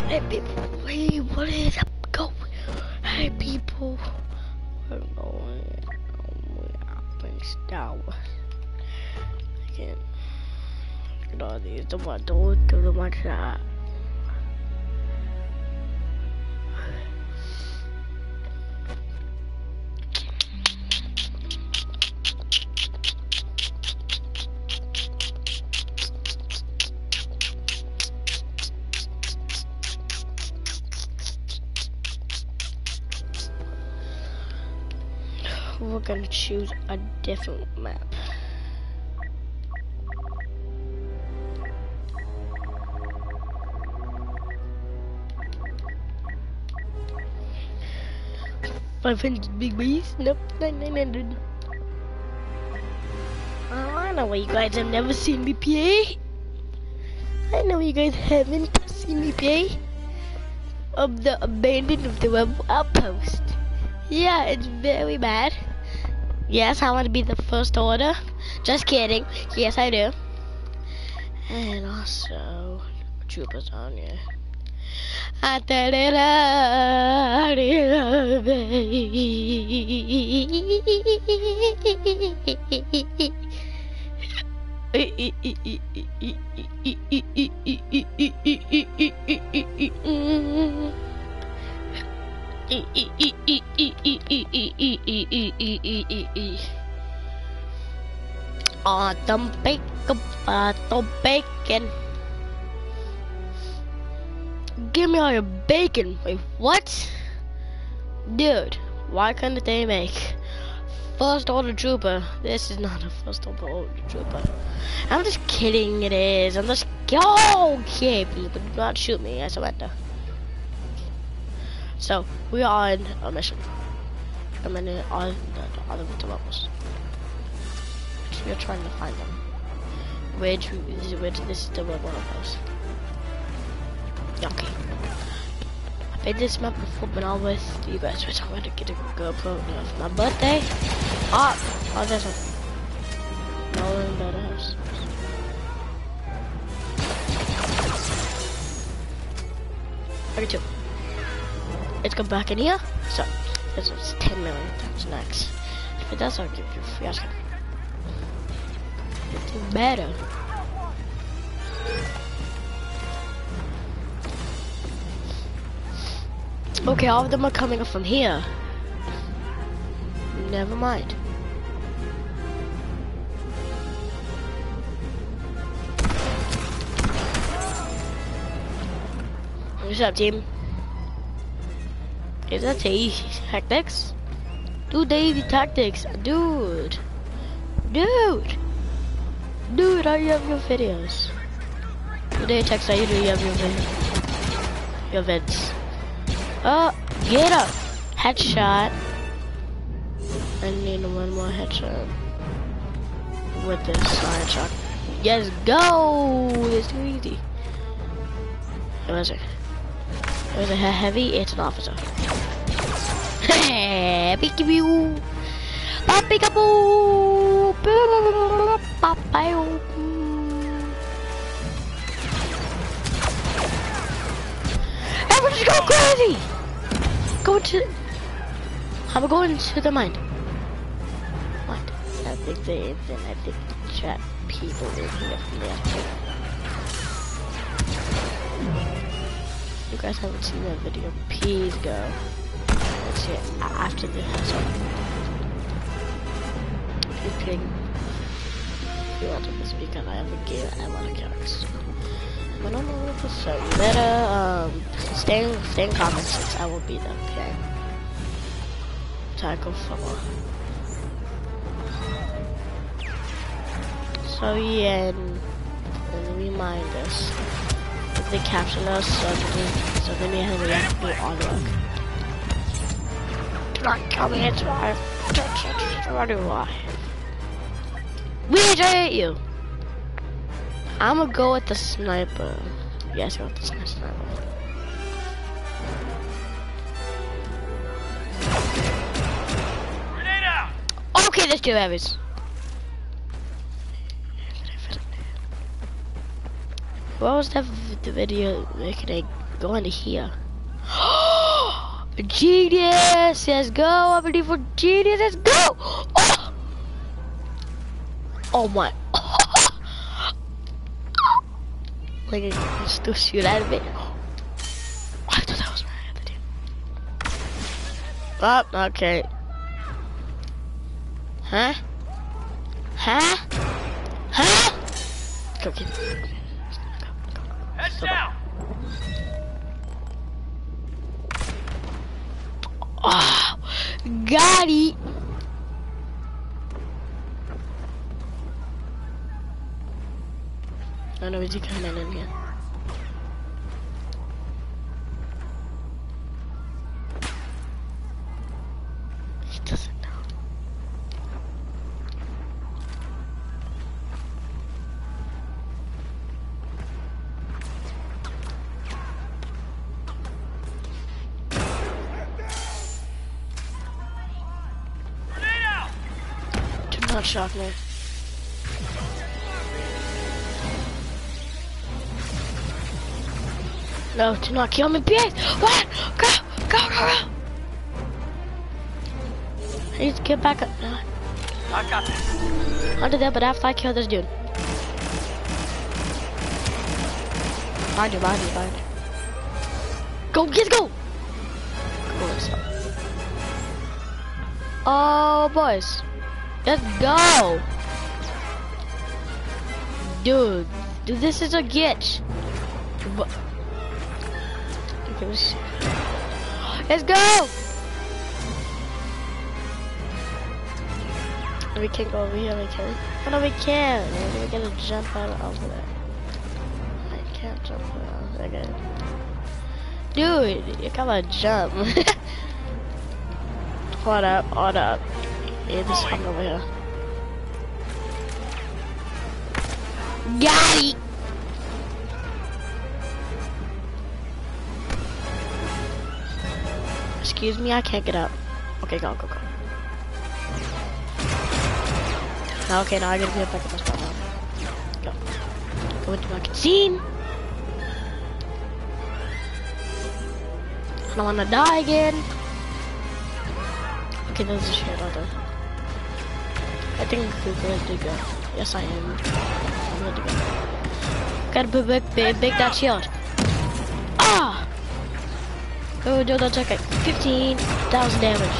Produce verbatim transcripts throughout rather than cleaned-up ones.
Hey people, hey, what is up? Go. Hey people, we're going. We're playing Star Wars. I can't. Look at all these. The one, the the one shot. We're gonna choose a different map. five hundred big bees? Nope, nine hundred. Oh, I know why you guys have never seen me play. I know you guys haven't seen me play. Of the abandoned of the web outpost. Yeah, it's very bad. Yes, I want to be the first order. Just kidding. Yes, I do. And also, troopers on here. I thought it out of Oh, the bacon, uh, the bacon. Give me all your bacon. Wait, what? Dude, why couldn't they make first order trooper? This is not a first order trooper. I'm just kidding, it is. I'm just, okay, people, do not shoot me, I surrender. So, we are on a mission. I'm in all the other levels. We are trying to find them. Which is which this is the web outpost. Okay. I played this map before, but not with you guys, which I'm gonna get a GoPro for my birthday. Ah, oh, there's one. No one better house. thirty-two. Let's go back in here. So, this is ten million. That's next. If it does, I'll give you a free ice cream. It's better. Okay, all of them are coming up from here. Never mind. What's up, team? Is that Daisy Tactics? Dude, Daisy Tactics, dude, dude, dude, I have your videos. Today, text, I do have your videos. Your vids. Oh, get up! Headshot. I need one more headshot with this iron shot. Yes, go! It's too easy. It was it? It was a heavy. It's an officer. Peekaboo! Peekaboo! Peekaboo! Everyone's going crazy! Go to. I'm going to the mine. What? I think they. Then I think the chat people in here from there. You guys haven't seen that video, please go. Let's see it after this. You're kidding. You want this because I have a game I want to catch. I don't know what to say. You better um stay in stay in comments since I will be there, okay? Tackle football. So yeah, and, and remind us. If they capture us, so then, so then we have, we have to do all the work. Do not kill me, it's right. What do I? We hate you! I'm gonna go with the sniper. Yes, go with the sniper. Grenade out! Okay, let's do Evans. What was that the video making a Go into here. Genius! Let's go! I'm ready for genius. Let's go! Oh, oh my! Like I can still shoot out of it. Oh, I thought that was my other team. Oh, okay. Huh? Huh? Huh? Go get it. Heads down! Oh, got it. I don't know what's he coming in here. He doesn't know. Do not shock me. No, do not kill me, please! What? Go! Go, go, go! I need to get back up. No. I got this. I'll do that, but after I kill this dude. Behind you, behind you, behind you. Go, let's go! Go, let's go. Oh, boys. Let's go! Dude, dude, this is a glitch. What? Let's go! We can't go over here, we can. Oh no, we can! We're gonna jump out over there. I can't jump out. Okay. Dude, you gotta jump. Hold up, hold up. Yeah, this is over here. Got it! Excuse me, I can't get up. Okay, go, go, go. Okay, now I gotta get back up my spot now. Go. Go into my cutscene. I don't wanna die again. Okay, there's a shit out there. I think we're good to go. Yes, I am. I'm good to go. Gotta put big, big, big that shield. Ah! Oh, do not check it. fifteen thousand damage.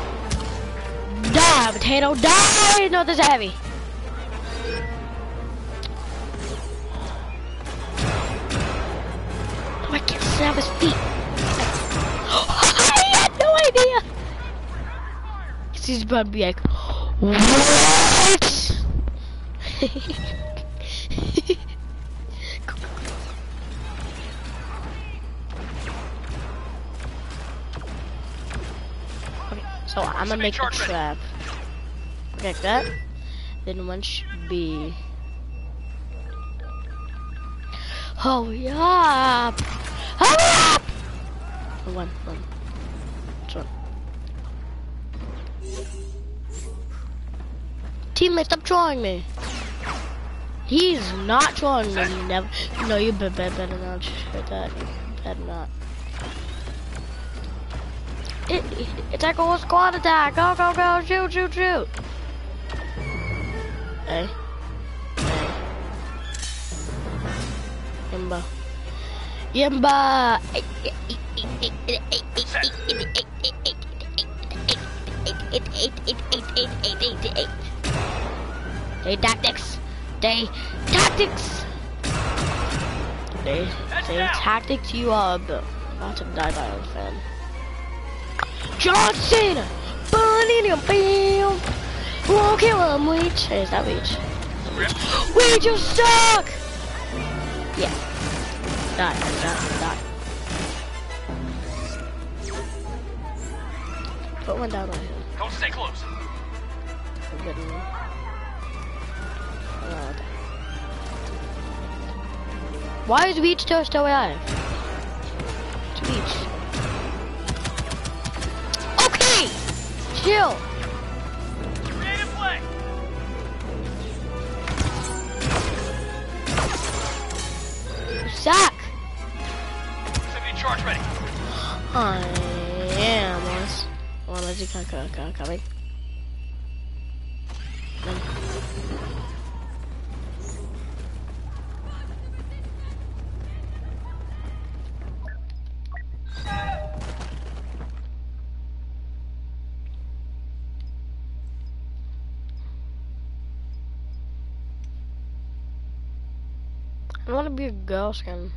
Die, potato, die! No, this is heavy. Oh, I can't snap his feet. I had no idea. He's about to be like, what? So I'm gonna make a trap. Like that. Then one should be. Hurry up! Hurry up! One, one. Which one? Teammate, stop drawing me. He's not drawing me. Never. No, you better, better not shoot that. You better not. It, it, it's like a squad attack. Go, go, go. Shoot, shoot, shoot. Hey. Hey. Yimba. Yimba. They tactics. They tactics. They, they tactics. You are about to die by a fan. John Cena! Bam! Won't kill him, Weech. Hey, is that Weech? Weech, you suck! Yeah. Die, die, die. Put one down on him. Don't stay close. Uh, Why is Weech still still alive? It's Weech. Chill. Creative play. Suck. Charge ready. I am, Wallace. Wallace, you can't come, come, coming. Um. I want to be a girl skin.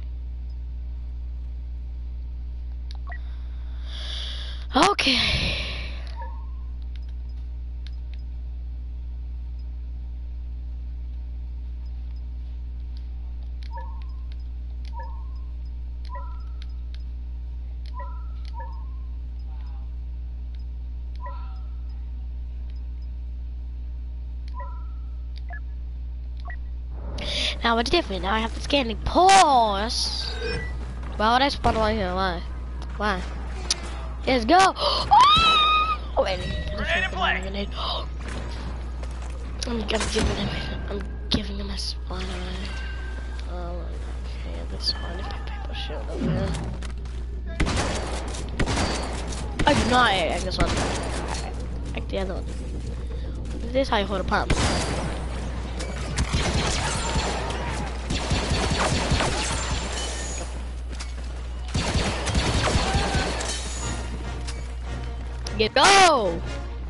Okay. Now it's different. Now I have to scan the pause. Why would I spawn right here? Why? Why? Let's go. Oh, wait. Grenade in play. Grenade. I'm, I'm giving him. I'm giving him a spawn. Oh my god. Okay, that's fine. If people shoot over here. I do not act this one. Act the other one. This is how you hold a pump. Get go!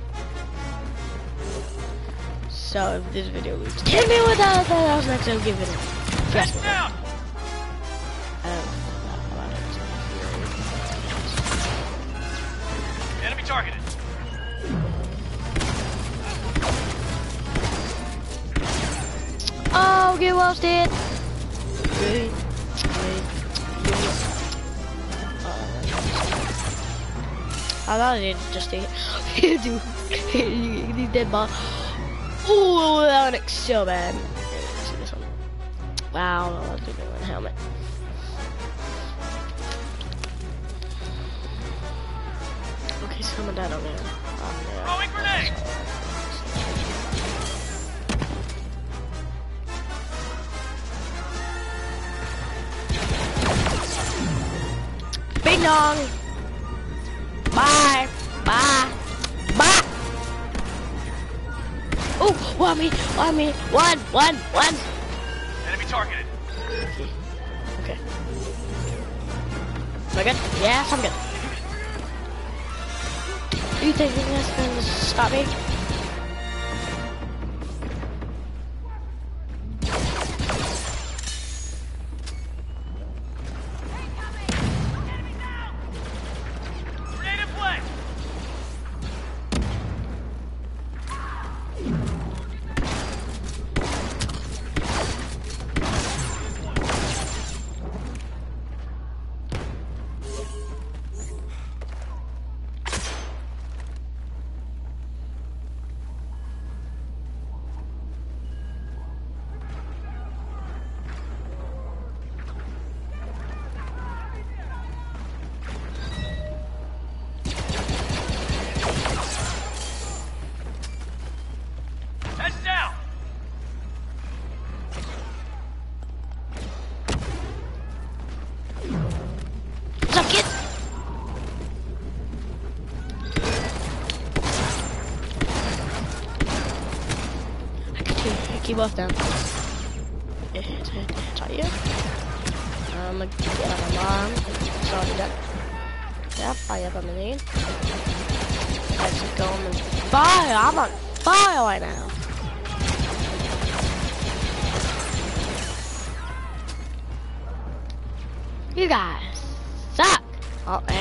So if this video reaches ten million without that, I was next to give it a Heads down. Enemy targeted. Oh, get well, dead. Wait, wait, wait. I thought it just did. Dude, he's dead ball. Oh, that looks so bad. See this one. Wow, I think I want a helmet. Okay, someone died over there. Oh, yeah. Throwing grenade. Bing dong. Bye. Bye. Bye. Oh, one me, one me, one, one, one. Enemy targeted. Okay. Okay. Am I good? Yes, I'm good. You think that's gonna stop me? Keep both down. Yeah, it's right here. I'm gonna get out of alarm. Sorry, that. Yeah, fire up on the lead. Let's go on fire. I'm on fire right now. You guys suck. Oh, hey.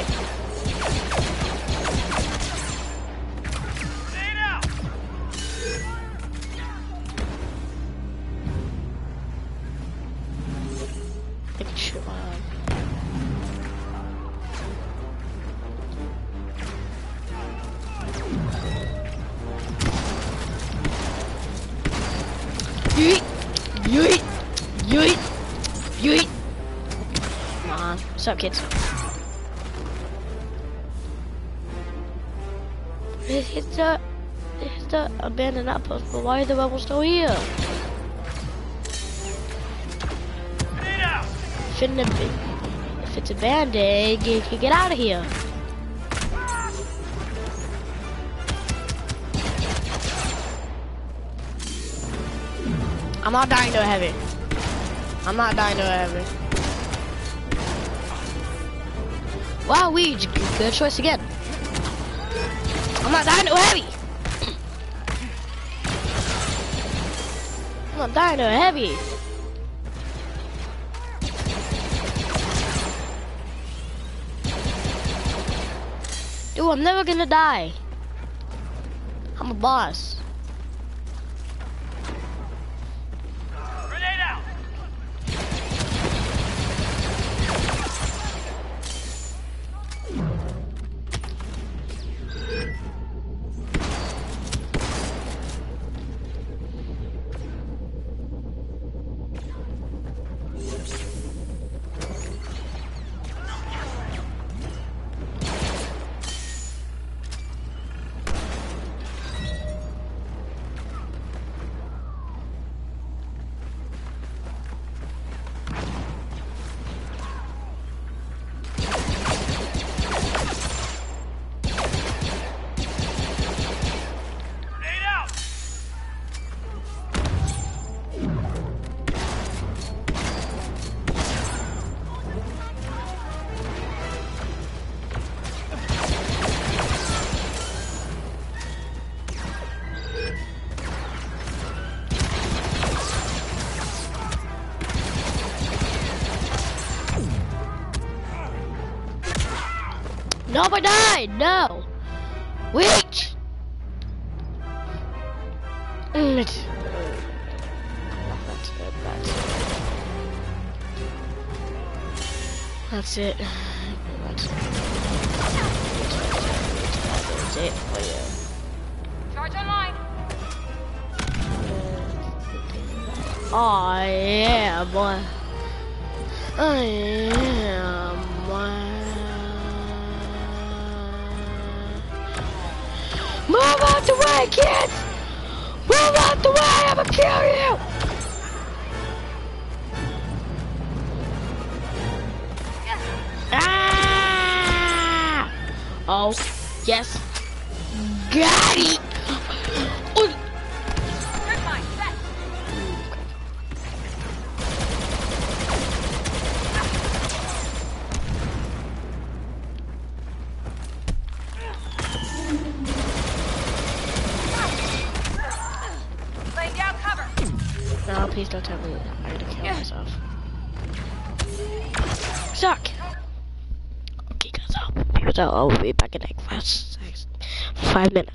Yeet, yeet, yeet, yeet. Come on, what's up, kids? It's the, it's the abandoned outpost, but why are the rebels still here? Finna be, if it's a band-aid, you can get out of here. I'm not dying to a heavy. I'm not dying to a heavy. Wow, we good choice again. I'm not dying to a heavy. I'm not dying to a heavy. Dude, I'm never gonna die. I'm a boss. Grenade out! No, I died. No. Wait. Mm, it's- That's it. That's it. That's it. That's That's it for you. Charge online. Oh yeah, boy. Oh yeah, boy. Move out the way, kids! Move out the way, I'm gonna kill you! Ah! Oh, yes. Got it! Oh. Grid mine set. Laying down cover. No, please don't tell me I'm gonna kill myself. Suck! Okay, guys, I'll, because I'll, I'll be back in like five, six, five minutes.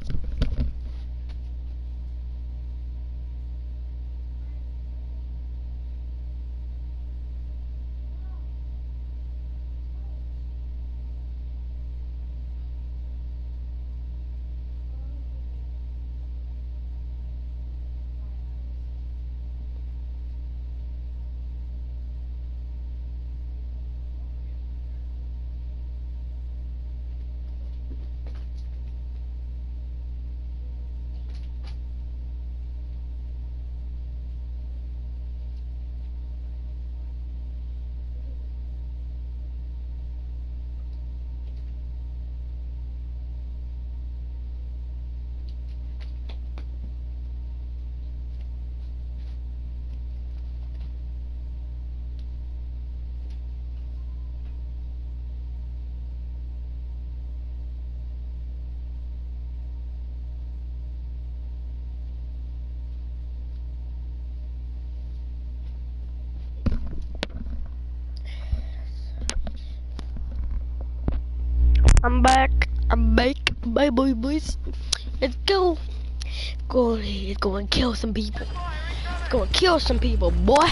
I'm back. I'm back. Bye, boy, boys. Let's go. Go. Let's go and kill some people. Let's go and kill some people, boy.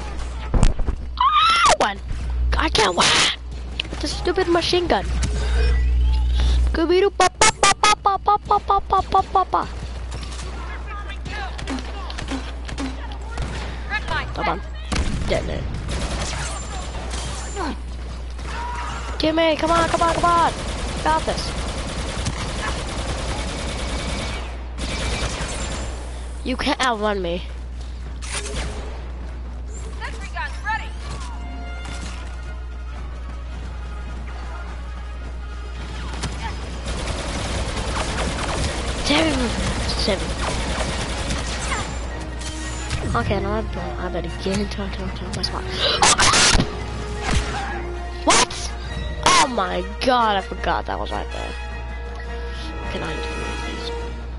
Ah, one. I can't win. The stupid machine gun. Scooby-Doo, pa pa pa pa pa pa pa pa pa pa pa pa. Grid mine Come set. on. Detonate. Give me. Come on. Come on. Come on. Got this. You can't outrun me. Sentry guns ready. heavy. Okay, now I'm done. I better get into, into, into my spot. Oh. What? Oh my god, I forgot that was right there. Can I just these?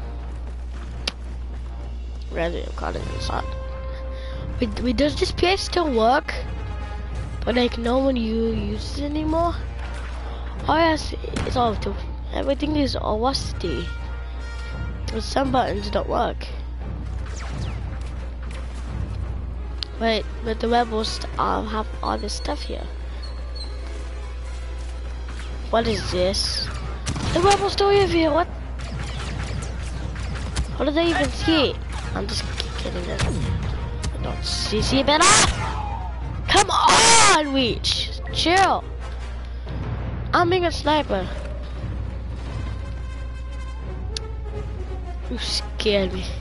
Resident card is inside. Wait, wait, does this P S still work? But like no one you uses it anymore? Oh yes, it's all to everything is all rusty. But some buttons don't work. Wait, but the rebels uh, have all this stuff here. What is this? The rebels don't live here, what? How do they even see it? I'm just kidding them. I don't see, see better. Come on, Reach! Chill! I'm being a sniper. You scared me.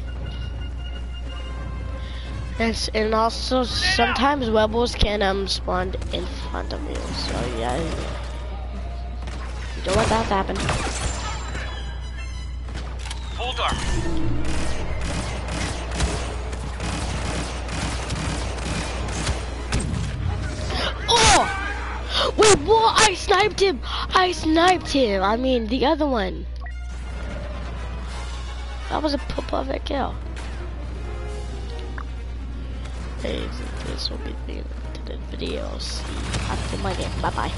And, and also, sometimes rebels can um spawn in front of you, so yeah. You don't want that to happen. Full dark. Oh! Wait, what? I sniped him! I sniped him! I mean, the other one. That was a perfect kill. Hey, this will be the end of the video. See you after my game. Bye bye.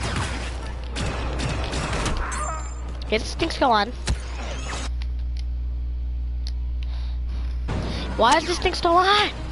Okay, this thing's go on. Why is this thing still on?